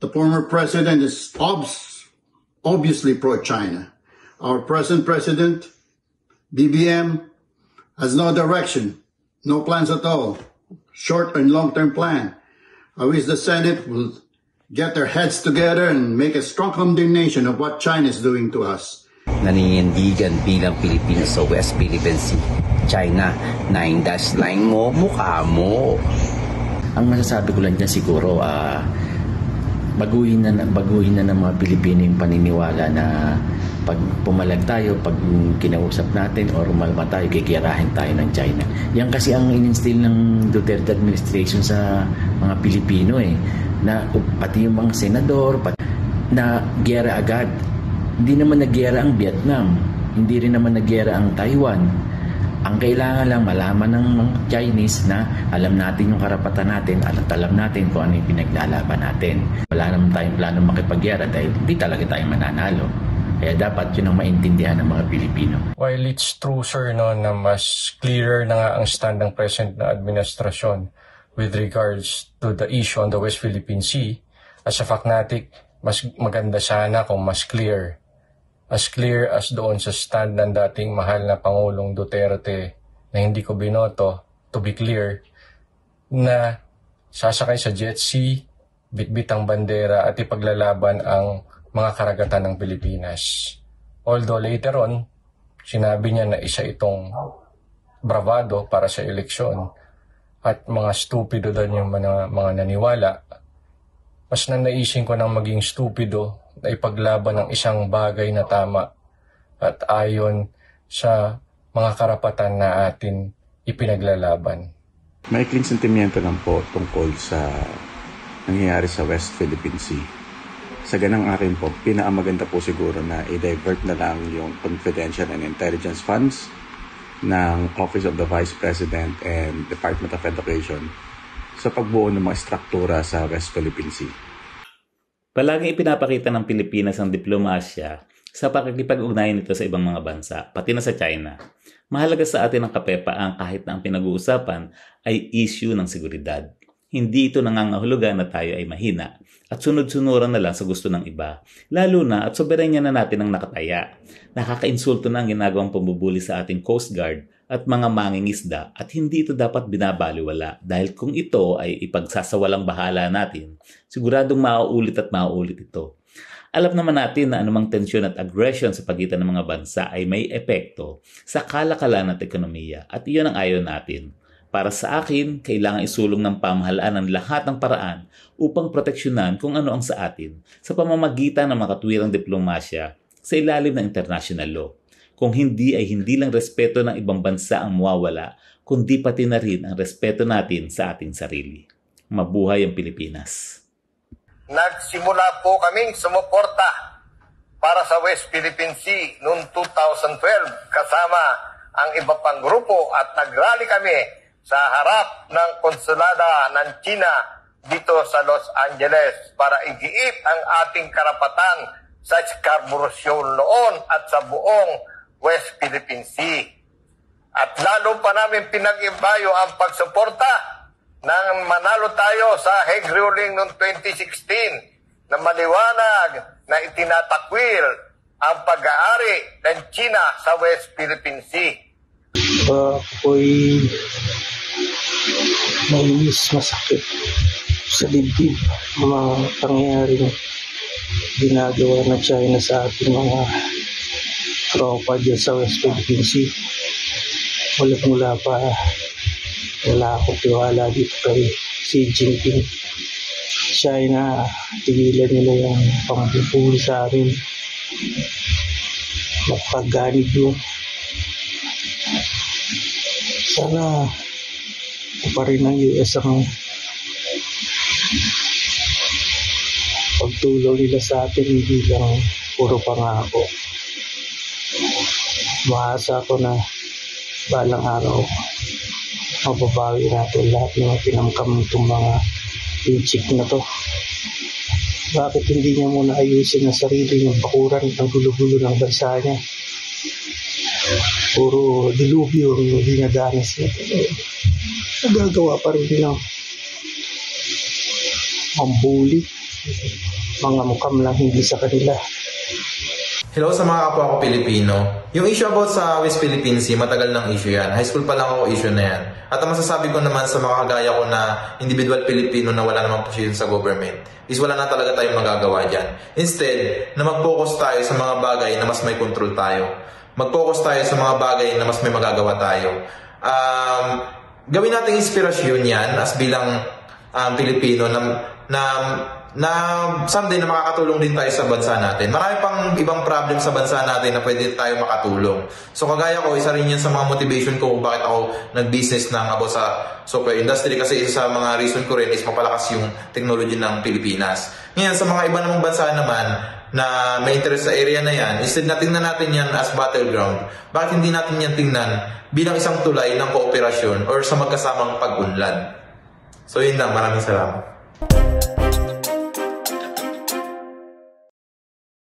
The former president is obviously pro-China. Our present president, BBM, has no direction, no plans at all, short and long-term plan. I wish the Senate will get their heads together and make a strong condemnation of what China is doing to us. Naninindigan bilang Pilipinas sa West Philippine Sea. China, 9-dash line mo, mukha mo. Ang masasabi ko lang dyan siguro, baguhin na ng mga Pilipino yung paniniwala na pag pumalag tayo, pag kinausap natin o rumalma tayo, kikirahin tayo ng China. Yan kasi ang in-instill ng Duterte administration sa mga Pilipino na pati yung mga senador, na giyera agad. Hindi naman nagyera ang Vietnam, hindi rin naman nagyera ang Taiwan. Ang kailangan lang malaman ng mga Chinese na alam natin yung karapatan natin at alam natin kung ano yung pinaglalaban natin. Wala naman tayong plano makipagyera dahil hindi talaga tayo mananalo. Kaya dapat yun ang maintindihan ng mga Pilipino. While it's true, sir, na mas clearer na nga ang stand ng present na administrasyon with regards to the issue on the West Philippine Sea, as a fanatic, mas maganda sana kung mas clear. As clear as doon sa stand ng dating mahal na Pangulong Duterte na hindi ko binoto, to be clear, na sasakay sa jet ski, bitbit ang bandera at ipaglalaban ang mga karagatan ng Pilipinas. Although later on, sinabi niya na isa itong bravado para sa eleksyon at mga stupido daw yung mga naniwala, mas nanaisin ko nang maging stupido na ipaglaban ng isang bagay na tama at ayon sa mga karapatan na atin ipinaglalaban. Maikling sentimiento lang po tungkol sa nangyayari sa West Philippine Sea. Sa ganang akin po, pinakamaganda po siguro na i-divert na lang yung confidential and intelligence funds ng Office of the Vice President and Department of Education sa pagbuo ng mga struktura sa West Philippine Sea. Palaging ipinapakita ng Pilipinas ang diplomasya sa pakikipag-ugnayan nito sa ibang mga bansa, pati na sa China. Mahalaga sa atin ang kapepaang kahit na ang pinag-uusapan ay issue ng seguridad. Hindi ito nangangahulugan na tayo ay mahina at sunod-sunuran na lang sa gusto ng iba, lalo na at soberanya na natin ang nakataya. Nakakainsulto na ang ginagawang pambubuli sa ating Coast Guard at mga mangingisda at hindi ito dapat binabaliwala dahil kung ito ay ipagsasawalang bahala natin, siguradong mauulit at mauulit ito. Alam naman natin na anumang tensyon at aggression sa pagitan ng mga bansa ay may epekto sa kalakalan at ekonomiya at iyon ang ayaw natin. Para sa akin, kailangan isulong ng pamahalaan ang lahat ng paraan upang proteksyonan kung ano ang sa atin sa pamamagitan ng makatwirang diplomasya sa ilalim ng international law. Kung hindi ay hindi lang respeto ng ibang bansa ang mawawala, kundi pati na rin ang respeto natin sa ating sarili. Mabuhay ang Pilipinas! Nagsimula po kaming sumuporta para sa West Philippine Sea noong 2012 kasama ang iba pang grupo at nagrally kami sa harap ng konsulada ng China dito sa Los Angeles para igiit ang ating karapatan sa Scarborough Shoal noon at sa buong West Philippine Sea. At lalo pa namin pinag-imbayo ang pagsuporta nang manalo tayo sa Hague ruling noong 2016 na maliwanag na itinatakwil ang pag-aari ng China sa West Philippine Sea. Ako'y nainis, masakit sa dibdib mga pangyayaring ginagawa ng China sa ating mga tropa dyan sa West Philippine Sea. Mula pa wala akong tiwala dito kay Xi Jinping. China, tigilan nila yung pangpupuli sa amin. Magpaganib yun. Sana pa rin ng US ang pagtulong nila sa atin, hindi lang puro pangako. Maasa ko na balang araw mababawi natin lahat ng pinamkam itong mga pinchik na to. Bakit hindi niya muna ayusin ang sarili ng bakuran ng gulo-gulo ng bansa niya? Puro dilubyo ang dinadanas niya. Nagagawa pa rin ng mambuli mga mukam lang hindi sa kanila. Hello sa mga kapwa ko Pilipino. Yung issue about sa West Philippine Sea, matagal ng issue yan. High school pa lang ako issue na yan. At ang masasabi ko naman sa mga kagaya ko na individual Pilipino na wala namang position sa government is wala na talaga tayong magagawa dyan. Instead, na mag-focus tayo sa mga bagay na mas may control tayo. Mag-focus tayo sa mga bagay na mas may magagawa tayo. Gawin nating inspirasyon yan as bilang Pilipino na someday na makakatulong din tayo sa bansa natin. Marami pang ibang problem sa bansa natin na pwede tayo makatulong. So kagaya ko, isa rin yan sa mga motivation ko kung bakit ako nag-business about sa software industry, kasi isa sa mga reason ko rin is mapalakas yung technology ng Pilipinas. Ngayon, sa mga iba namang bansa naman na may interest sa area na yan, instead na tingnan natin yan as battleground, bakit hindi natin yan tingnan bilang isang tulay ng kooperasyon or sa magkasamang pag-unlad? So yun lang, maraming salamat.